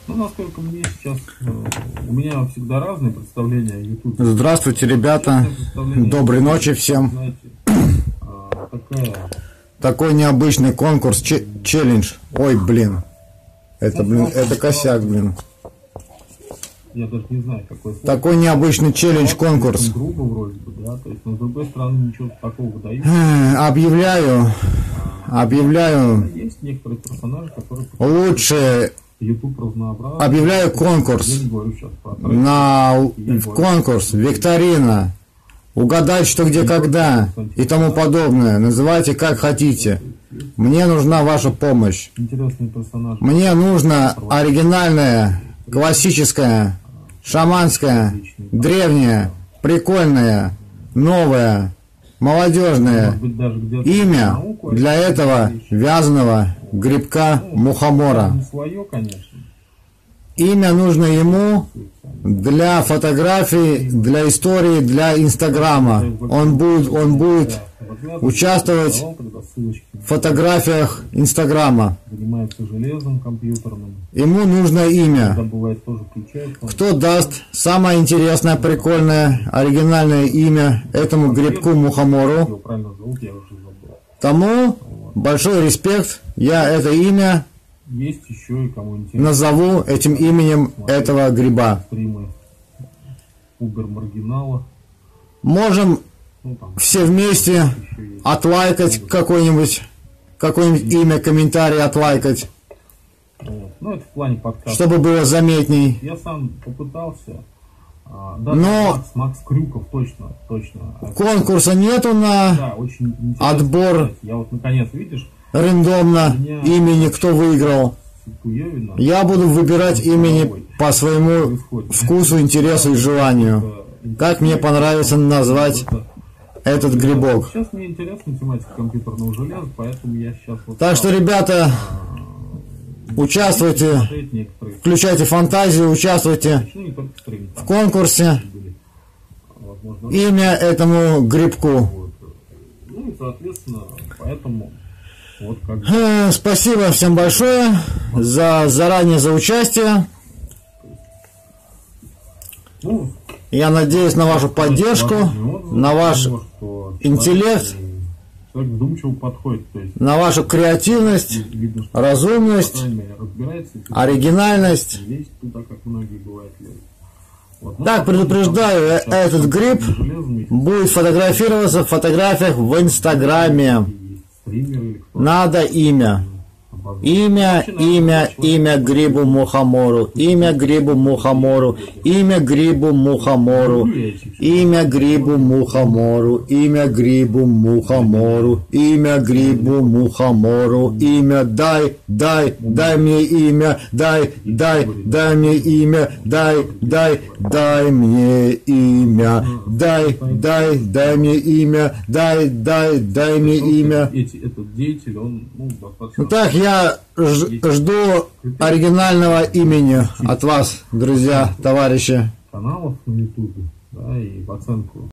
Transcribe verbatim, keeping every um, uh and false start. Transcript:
Ну, насколько мне сейчас, у меня всегда разные представления о YouTube. Здравствуйте, ребята. Доброй ночи всем. Знаете, такая... Такой необычный конкурс, челлендж. Ой, блин. Это, блин, это косяк, блин. Я даже не знаю, какой слово. Такой необычный челлендж-конкурс. Грубо вроде бы, да, то есть, но с другой стороны ничего такого выдают. Объявляю, объявляю. Есть некоторые персонажи, которые... Лучше... YouTube разнообразный. Объявляю конкурс. Я не говорю сейчас про на в конкурс, викторина. Угадать, что, где, когда и тому подобное. Называйте как хотите. Мне нужна ваша помощь. Интересный персонаж. Мне нужно оригинальная, классическая, шаманская, древняя, прикольная, новая, молодежное имя для этого вязаного грибка мухомора. Имя нужно ему для фотографий, для истории, для Инстаграма. Он будет, он будет участвовать в фотографиях Инстаграма. Ему нужно имя. Кто даст самое интересное, прикольное, оригинальное имя этому грибку мухомору, тому большой респект. Я это имя Есть еще и кому интересно. назову этим именем этого гриба. Стримы Убер-маргинала. Можем Ну, там, все вместе отлайкать какое-нибудь какое-нибудь имя, комментарий отлайкать, вот. Ну, это в плане подкаста. чтобы было заметней. Я сам попытался. А, да, Но Макс, Макс Крюков, точно, точно. конкурса нету на Да, очень интересно. отбор. Я вот наконец, видишь, рандомно имени, кто выиграл. Куевина, Я буду выбирать имени по своему вкусу, интересу и желанию. Как мне понравится назвать этот грибок. Сейчас мне интересна тематика компьютерного железа, поэтому я сейчас вот Так что, ребята, участвуйте, смотреть некоторые. включайте фантазию, участвуйте Начну не только стримить, в конкурсе. были, возможно, Имя этому грибку. вот. Ну и соответственно, поэтому вот как бы, Э, Спасибо всем большое за заранее за участие. ну, Я надеюсь на вашу поддержку, на ваш того, что интеллект, человек вдумчиво подходит, то есть на вашу креативность, видно, что по разумность, крайней мере разбирается, и оригинальность. лезет туда, как многие бывают лезут. Вот. Ну, Так, потом, предупреждаю, там, э- этот гриб железный, будет фотографироваться в фотографиях в Инстаграме. и стример или кто-то Надо имя. обозначит. Имя, имя, имя грибу мухомору. Имя грибу мухомору. Имя грибу мухомору. Имя грибу мухомору. Имя грибу мухомору. Имя грибу мухомору. Имя дай, дай, дай мне имя. Дай, дай, дай мне имя. Дай, дай, дай мне имя. Дай, дай, дай мне имя. Дай, дай, дай мне имя. Эти, этот деятель, он, ну, достаточно... Ну так, я ж- жду оригинального имени от вас, друзья, товарищи. каналов на ютубе, да, и в оценку